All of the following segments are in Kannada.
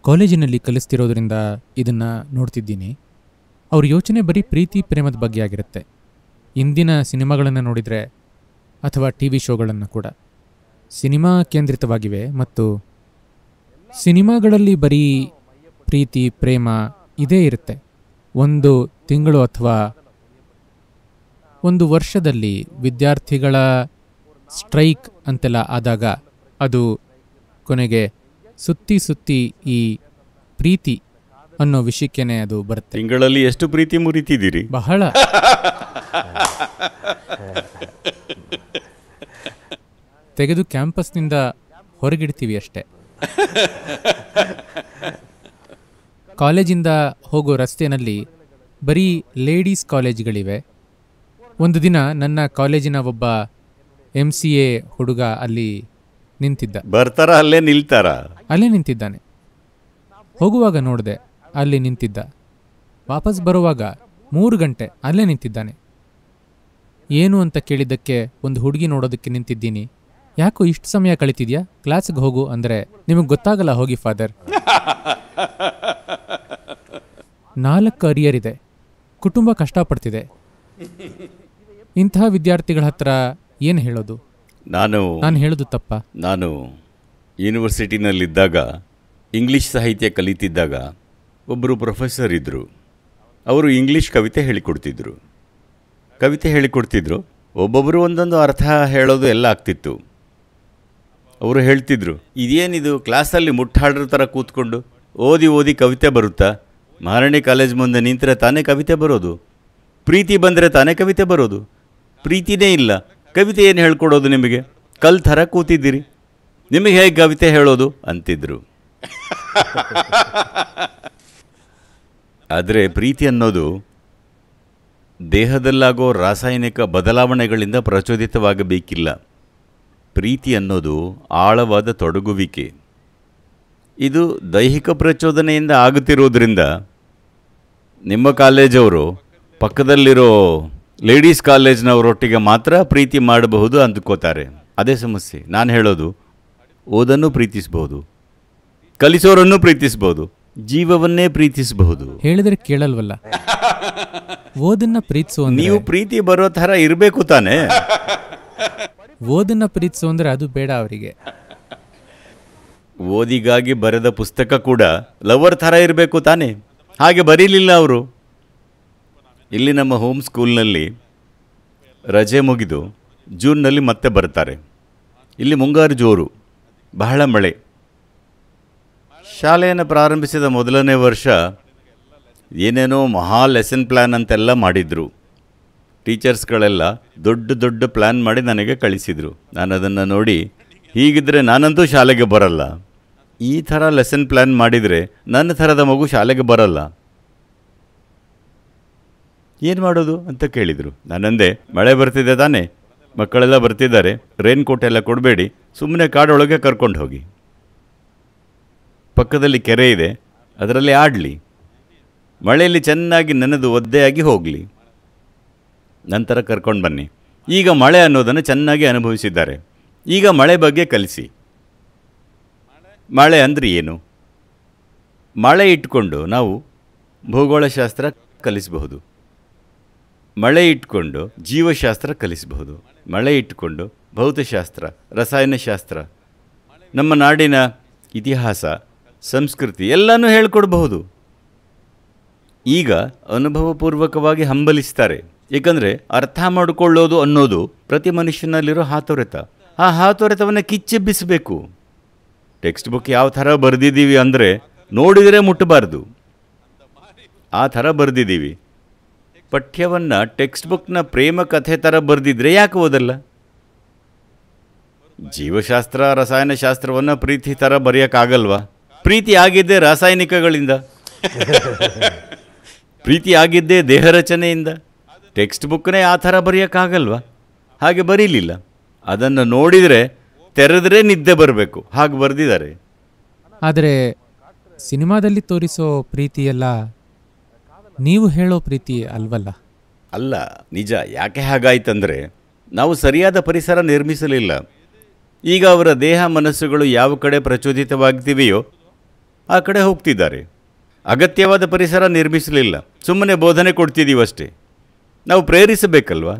ಕಾಲೇಜಿನಲ್ಲಿ ಕಲಿಸ್ತಿರೋದ್ರಿಂದ ಇದನ್ನು ನೋಡ್ತಿದ್ದೀನಿ. ಅವ್ರ ಯೋಚನೆ ಬರೀ ಪ್ರೀತಿ ಪ್ರೇಮದ ಬಗ್ಗೆ ಆಗಿರುತ್ತೆ. ಇಂದಿನ ಸಿನಿಮಾಗಳನ್ನು ನೋಡಿದರೆ ಅಥವಾ ಟಿ ವಿ ಶೋಗಳನ್ನು ಕೂಡ ಸಿನಿಮಾ ಕೇಂದ್ರಿತವಾಗಿವೆ ಮತ್ತು ಸಿನಿಮಾಗಳಲ್ಲಿ ಬರೀ ಪ್ರೀತಿ ಪ್ರೇಮ ಇದೇ ಇರುತ್ತೆ. ಒಂದು ತಿಂಗಳು ಅಥವಾ ಒಂದು ವರ್ಷದಲ್ಲಿ ವಿದ್ಯಾರ್ಥಿಗಳ ಸ್ಟ್ರೈಕ್ ಅಂತೆಲ್ಲ ಆದಾಗ ಅದು ಕೊನೆಗೆ ಸುತ್ತಿ ಸುತ್ತಿ ಈ ಪ್ರೀತಿ ಅನ್ನೋ ವಿಷಯಕ್ಕೇನೆ ಅದು ಬರುತ್ತೆ. ತಿಂಗಳಲ್ಲಿ ಎಷ್ಟು ಪ್ರೀತಿ ಮುರಿತಿದ್ದೀರಿ? ಬಹಳ. ತೆಗೆದು ಕ್ಯಾಂಪಸ್ನಿಂದ ಹೊರಗಿಡ್ತೀವಿ ಅಷ್ಟೆ. ಕಾಲೇಜಿಂದ ಹೋಗೋ ರಸ್ತೆಯಲ್ಲಿ ಬರೀ ಲೇಡೀಸ್ ಕಾಲೇಜ್ಗಳಿವೆ. ಒಂದು ದಿನ ನನ್ನ ಕಾಲೇಜಿನ ಒಬ್ಬ MCA ಹುಡುಗ ಅಲ್ಲಿ ನಿಂತಿದ್ದ. ಬರ್ತಾರ ಅಲ್ಲೇ ನಿಲ್ತಾರ? ಅಲ್ಲೇ ನಿಂತಿದ್ದಾನೆ. ಹೋಗುವಾಗ ನೋಡಿದೆ ಅಲ್ಲಿ ನಿಂತಿದ್ದ. ವಾಪಸ್ ಬರುವಾಗ 3 ಗಂಟೆ ಅಲ್ಲೇ ನಿಂತಿದ್ದಾನೆ. ಏನು ಅಂತ ಕೇಳಿದ್ದಕ್ಕೆ ಒಂದು ಹುಡುಗಿ ನೋಡೋದಕ್ಕೆ ನಿಂತಿದ್ದೀನಿ. ಯಾಕೋ ಇಷ್ಟು ಸಮಯ ಕಳೀತಿದ್ಯಾ, ಕ್ಲಾಸ್ಗೆ ಹೋಗು ಅಂದರೆ ನಿಮಗೆ ಗೊತ್ತಾಗಲ್ಲ, ಹೋಗಿ ಫಾದರ್. 4 ಅರಿಯರ್ ಇದೆ, ಕುಟುಂಬ ಕಷ್ಟಪಡ್ತಿದೆ. ಇಂತಹ ವಿದ್ಯಾರ್ಥಿಗಳ ಹತ್ರ ಏನು ಹೇಳೋದು? ನಾನು ಹೇಳೋದು ತಪ್ಪ? ನಾನು ಯೂನಿವರ್ಸಿಟಿನಲ್ಲಿದ್ದಾಗ ಇಂಗ್ಲೀಷ್ ಸಾಹಿತ್ಯ ಕಲಿತಿದ್ದಾಗ ಒಬ್ಬರು ಪ್ರೊಫೆಸರ್ ಇದ್ದರು. ಅವರು ಇಂಗ್ಲೀಷ್ ಕವಿತೆ ಹೇಳಿಕೊಡ್ತಿದ್ರು. ಒಬ್ಬೊಬ್ಬರು ಒಂದೊಂದು ಅರ್ಥ ಹೇಳೋದು ಎಲ್ಲ ಆಗ್ತಿತ್ತು. ಅವರು ಹೇಳ್ತಿದ್ರು, ಇದೇನಿದು ಕ್ಲಾಸಲ್ಲಿ ಮುಟ್ಟಾಡ್ರ ಥರ ಕೂತ್ಕೊಂಡು ಓದಿ ಕವಿತೆ ಬರುತ್ತಾ? ಮಹಾರಾಣಿ ಕಾಲೇಜ್ ಮುಂದೆ ನಿಂತರೆ ತಾನೇ ಕವಿತೆ ಬರೋದು, ಪ್ರೀತಿ ಬಂದರೆ ತಾನೇ ಕವಿತೆ ಬರೋದು, ಪ್ರೀತಿನೇ ಇಲ್ಲ, ಕವಿತೆ ಏನು ಹೇಳ್ಕೊಡೋದು ನಿಮಗೆ? ಕಲ್ ಥರ ಕೂತಿದ್ದೀರಿ, ನಿಮಗೆ ಹೇಗೆ ಕವಿತೆ ಹೇಳೋದು ಅಂತಿದ್ರು. ಆದರೆ ಪ್ರೀತಿ ಅನ್ನೋದು ದೇಹದಲ್ಲಾಗೋ ರಾಸಾಯನಿಕ ಬದಲಾವಣೆಗಳಿಂದ ಪ್ರಚೋದಿತವಾಗಬೇಕಿಲ್ಲ. ಪ್ರೀತಿ ಅನ್ನೋದು ಆಳವಾದ ತೊಡಗುವಿಕೆ. ಇದು ದೈಹಿಕ ಪ್ರಚೋದನೆಯಿಂದ ಆಗುತ್ತಿರೋದ್ರಿಂದ ನಿಮ್ಮ ಕಾಲೇಜವರು ಪಕ್ಕದಲ್ಲಿರೋ ಲೇಡೀಸ್ ಕಾಲೇಜ್ನವರೊಟ್ಟಿಗೆ ಮಾತ್ರ ಪ್ರೀತಿ ಮಾಡಬಹುದು ಅಂದ್ಕೋತಾರೆ. ಅದೇ ಸಮಸ್ಯೆ. ನಾನು ಹೇಳೋದು, ಓದನ್ನು ಪ್ರೀತಿಸಬಹುದು, ಕಲಿಸೋರನ್ನು ಪ್ರೀತಿಸಬಹುದು, ಜೀವವನ್ನೇ ಪ್ರೀತಿಸಬಹುದು. ಹೇಳಿದ್ರೆ ಕೇಳಲ್ವಲ್ಲ. ಓದನ್ನ ಪ್ರೀತಿಸು, ನೀವು ಪ್ರೀತಿ ಬರೋ ಥರ ಇರಬೇಕು ತಾನೇ. ಓದನ್ನ ಪ್ರೀತಿಸು ಅಂದ್ರೆ ಅದು ಬೇಡ ಅವರಿಗೆ. ಓದಿಗಾಗಿ ಬರೆದ ಪುಸ್ತಕ ಕೂಡ ಲವರ್ ಥರ ಇರಬೇಕು ತಾನೇ. ಹಾಗೆ ಬರೀಲಿಲ್ಲ ಅವರು. ಇಲ್ಲಿ ನಮ್ಮ ಹೋಮ್ ಸ್ಕೂಲ್ನಲ್ಲಿ ರಜೆ ಮುಗಿದು ಜೂನ್ನಲ್ಲಿ ಮತ್ತೆ ಬರ್ತಾರೆ. ಇಲ್ಲಿ ಮುಂಗಾರು ಜೋರು, ಬಹಳ ಮಳೆ. ಶಾಲೆಯನ್ನು ಪ್ರಾರಂಭಿಸಿದ ಮೊದಲನೇ ವರ್ಷ ಏನೇನೋ ಮಹಾ ಲೆಸನ್ ಪ್ಲ್ಯಾನ್ ಅಂತೆಲ್ಲ ಮಾಡಿದರು. ಟೀಚರ್ಸ್ಗಳೆಲ್ಲ ದೊಡ್ಡ ಪ್ಲ್ಯಾನ್ ಮಾಡಿ ನನಗೆ ಕಳಿಸಿದರು. ನಾನು ಅದನ್ನು ನೋಡಿ, ಹೀಗಿದ್ದರೆ ನಾನಂತೂ ಶಾಲೆಗೆ ಬರಲ್ಲ, ಈ ಥರ ಲೆಸನ್ ಪ್ಲ್ಯಾನ್ ಮಾಡಿದರೆ ನನ್ನ ಥರದ ಮಗು ಶಾಲೆಗೆ ಬರಲ್ಲ, ಏನು ಮಾಡೋದು ಅಂತ ಕೇಳಿದರು. ನಾನಂದೆ, ಮಳೆ ಬರ್ತಿದೆ ತಾನೇ, ಮಕ್ಕಳೆಲ್ಲ ಬರ್ತಿದ್ದಾರೆ, ರೈನ್ ಕೋಟ್ ಎಲ್ಲ ಕೊಡಬೇಡಿ, ಸುಮ್ಮನೆ ಕಾಡೊಳಗೆ ಕರ್ಕೊಂಡು ಹೋಗಿ, ಪಕ್ಕದಲ್ಲಿ ಕೆರೆ ಇದೆ, ಅದರಲ್ಲಿ ಆಡಲಿ, ಮಳೆಯಲ್ಲಿ ಚೆನ್ನಾಗಿ ನೆನೆದು ಒದ್ದೆಯಾಗಿ ಹೋಗಲಿ, ನಂತರ ಕರ್ಕೊಂಡು ಬನ್ನಿ. ಈಗ ಮಳೆ ಅನ್ನೋದನ್ನು ಚೆನ್ನಾಗಿ ಅನುಭವಿಸಿದ್ದಾರೆ, ಈಗ ಮಳೆ ಬಗ್ಗೆ ಕಲಿಸಿ. ಮಳೆ ಅಂದರೆ ಏನು? ಮಳೆ ಇಟ್ಕೊಂಡು ನಾವು ಭೂಗೋಳಶಾಸ್ತ್ರ ಕಲಿಸಬಹುದು, ಮಳೆ ಇಟ್ಕೊಂಡು ಜೀವಶಾಸ್ತ್ರ ಕಲಿಸಬಹುದು, ಮಳೆ ಇಟ್ಕೊಂಡು ಭೌತಶಾಸ್ತ್ರ, ರಸಾಯನಶಾಸ್ತ್ರ, ನಮ್ಮ ನಾಡಿನ ಇತಿಹಾಸ, ಸಂಸ್ಕೃತಿ ಎಲ್ಲನೂ ಹೇಳ್ಕೊಡ್ಬಹುದು. ಈಗ ಅನುಭವಪೂರ್ವಕವಾಗಿ ಹಂಬಲಿಸ್ತಾರೆ. ಏಕೆಂದರೆ ಅರ್ಥ ಮಾಡಿಕೊಳ್ಳೋದು ಅನ್ನೋದು ಪ್ರತಿ ಮನುಷ್ಯನಲ್ಲಿರೋ ಹಾತೊರೆತ. ಆ ಹಾತೊರೆತವನ್ನು ಕಿಚ್ಚೆಬ್ಬಿಸಬೇಕು. ಟೆಕ್ಸ್ಟ್ ಬುಕ್ ಯಾವ ಥರ ಬರೆದಿದ್ದೀವಿ ಅಂದರೆ ನೋಡಿದರೆ ಮುಟ್ಟಬಾರ್ದು, ಆ ಥರ ಬರೆದಿದ್ದೀವಿ. ಪಠ್ಯವನ್ನು ಟೆಕ್ಸ್ಟ್ ಬುಕ್ನ ಪ್ರೇಮ ಕಥೆ ಥರ ಬರೆದಿದ್ರೆ ಯಾಕೆ ಓದಲ್ಲ? ಜೀವಶಾಸ್ತ್ರ, ರಸಾಯನಶಾಸ್ತ್ರವನ್ನು ಪ್ರೀತಿ ಥರ ಬರೆಯೋಕ್ಕಾಗಲ್ವಾ? ಪ್ರೀತಿ ಆಗಿದ್ದೇ ರಾಸಾಯನಿಕಗಳಿಂದ, ಪ್ರೀತಿ ಆಗಿದ್ದೇ ದೇಹ ರಚನೆಯಿಂದ. ಟೆಕ್ಸ್ಟ್ ಬುಕ್ನೇ ಆ ಥರ ಬರೆಯೋಕ್ಕಾಗಲ್ವಾ? ಹಾಗೆ ಬರೀಲಿಲ್ಲ. ಅದನ್ನು ನೋಡಿದರೆ ತೆರೆದ್ರೆ ನಿದ್ದೆ ಬರಬೇಕು, ಹಾಗೆ ಬರೆದಿದ್ದಾರೆ. ಆದರೆ ಸಿನಿಮಾದಲ್ಲಿ ತೋರಿಸೋ ಪ್ರೀತಿ ಎಲ್ಲ ನೀವು ಹೇಳೋ ಪ್ರೀತಿ ಅಲ್ವಲ್ಲ? ಅಲ್ಲ, ನಿಜ. ಯಾಕೆ ಹಾಗಾಯ್ತಂದರೆ ನಾವು ಸರಿಯಾದ ಪರಿಸರ ನಿರ್ಮಿಸಲಿಲ್ಲ. ಈಗ ಅವರ ದೇಹ ಮನಸ್ಸುಗಳು ಯಾವ ಕಡೆ ಪ್ರಚೋದಿತವಾಗ್ತಿವೆಯೋ ಆ ಕಡೆ ಹೋಗ್ತಿದ್ದಾರೆ. ಅಗತ್ಯವಾದ ಪರಿಸರ ನಿರ್ಮಿಸಲಿಲ್ಲ, ಸುಮ್ಮನೆ ಬೋಧನೆ ಕೊಡ್ತಿದ್ದೀವಷ್ಟೇ. ನಾವು ಪ್ರೇರಿಸಬೇಕಲ್ವಾ?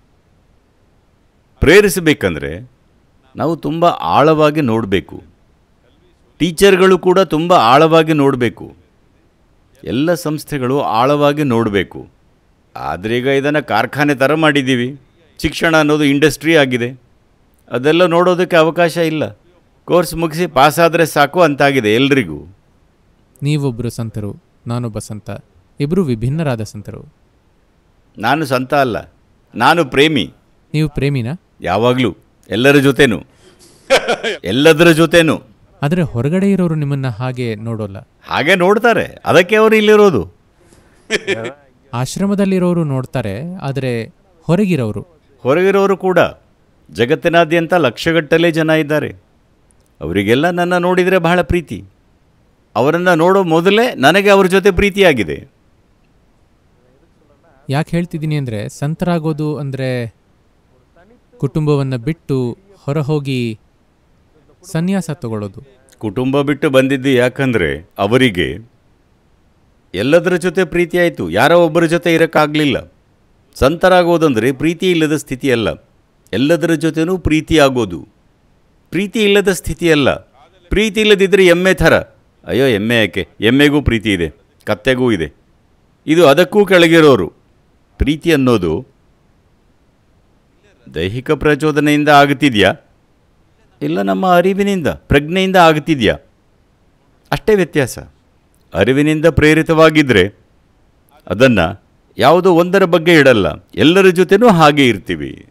ಪ್ರೇರಿಸಬೇಕಂದ್ರೆ ನಾವು ತುಂಬ ಆಳವಾಗಿ ನೋಡಬೇಕು. ಟೀಚರ್ಗಳು ಕೂಡ ತುಂಬ ಆಳವಾಗಿ ನೋಡಬೇಕು. ಎಲ್ಲ ಸಂಸ್ಥೆಗಳು ಆಳವಾಗಿ ನೋಡಬೇಕು. ಆದರೆ ಈಗ ಇದನ್ನು ಕಾರ್ಖಾನೆ ಥರ ಮಾಡಿದ್ದೀವಿ. ಶಿಕ್ಷಣ ಅನ್ನೋದು ಇಂಡಸ್ಟ್ರಿ ಆಗಿದೆ. ಅದೆಲ್ಲ ನೋಡೋದಕ್ಕೆ ಅವಕಾಶ ಇಲ್ಲ. ಕೋರ್ಸ್ ಮುಗಿಸಿ ಪಾಸಾದರೆ ಸಾಕು ಅಂತಾಗಿದೆ ಎಲ್ರಿಗೂ. ನೀವೊಬ್ಬರು ಸಂತರು, ನಾನೊಬ್ಬ ಸಂತ, ಇಬ್ಬರು ವಿಭಿನ್ನರಾದ ಸಂತರು. ನಾನು ಸಂತ ಅಲ್ಲ, ನಾನು ಪ್ರೇಮಿ. ನೀವು ಪ್ರೇಮಿನಾ? ಯಾವಾಗಲೂ ಎಲ್ಲರ ಜೊತೆನೂ, ಎಲ್ಲದರ ಜೊತೆನೂ. ಆದರೆ ಹೊರಗಡೆ ಇರೋರು ನಿಮ್ಮನ್ನ ಹಾಗೆ ನೋಡೋಲ್ಲ. ಹಾಗೆ ನೋಡ್ತಾರೆ, ಅದಕ್ಕೆ ಅವರು ಇಲ್ಲಿರೋದು. ಆಶ್ರಮದಲ್ಲಿರೋರು ನೋಡ್ತಾರೆ, ಆದರೆ ಹೊರಗಿರೋರು ಕೂಡ. ಜಗತ್ತಿನಾದ್ಯಂತ ಲಕ್ಷಗಟ್ಟಲೆ ಜನ ಇದ್ದಾರೆ. ಅವರಿಗೆಲ್ಲ ನನ್ನ ನೋಡಿದರೆ ಬಹಳ ಪ್ರೀತಿ. ಅವರನ್ನು ನೋಡೋ ಮೊದಲೇ ನನಗೆ ಅವ್ರ ಜೊತೆ ಪ್ರೀತಿಯಾಗಿದೆ. ಯಾಕೆ ಹೇಳ್ತಿದ್ದೀನಿ ಅಂದರೆ, ಸಂತರಾಗೋದು ಅಂದರೆ ಕುಟುಂಬವನ್ನು ಬಿಟ್ಟು ಹೊರಹೋಗಿ ಸನ್ಯಾಸ ತಗೊಳ್ಳೋದು. ಕುಟುಂಬ ಬಿಟ್ಟು ಬಂದಿದ್ದು ಯಾಕಂದರೆ ಅವರಿಗೆ ಎಲ್ಲದರ ಜೊತೆ ಪ್ರೀತಿ ಆಯಿತು, ಯಾರೋ ಒಬ್ಬರ ಜೊತೆ ಇರೋಕ್ಕಾಗಲಿಲ್ಲ. ಸಂತರಾಗೋದಂದರೆ ಪ್ರೀತಿ ಇಲ್ಲದ ಸ್ಥಿತಿ ಅಲ್ಲ, ಎಲ್ಲದರ ಜೊತೆನೂ ಪ್ರೀತಿ ಆಗೋದು. ಪ್ರೀತಿ ಇಲ್ಲದ ಸ್ಥಿತಿ ಅಲ್ಲ. ಪ್ರೀತಿ ಇಲ್ಲದಿದ್ದರೆ ಎಮ್ಮೆ ಥರ. ಅಯ್ಯೋ ಎಮ್ಮೆ ಯಾಕೆ? ಎಮ್ಮೆಗೂ ಪ್ರೀತಿ ಇದೆ, ಕತ್ತೆಗೂ ಇದೆ. ಇದು ಅದಕ್ಕೂ ಕೆಳಗಿರೋರು. ಪ್ರೀತಿ ಅನ್ನೋದು ದೈಹಿಕ ಪ್ರಚೋದನೆಯಿಂದ ಆಗುತ್ತಿದೆಯಾ, ಇಲ್ಲ ನಮ್ಮ ಅರಿವಿನಿಂದ, ಪ್ರಜ್ಞೆಯಿಂದ ಆಗುತ್ತಿದೆಯಾ? ಅಷ್ಟೇ ವ್ಯತ್ಯಾಸ. ಅರಿವಿನಿಂದ ಪ್ರೇರಿತವಾಗಿದ್ದರೆ ಅದನ್ನು ಯಾವುದೋ ಒಂದರ ಬಗ್ಗೆ ಇಡಲ್ಲ, ಎಲ್ಲರ ಜೊತೆನೂ ಹಾಗೆ ಇರ್ತೀವಿ.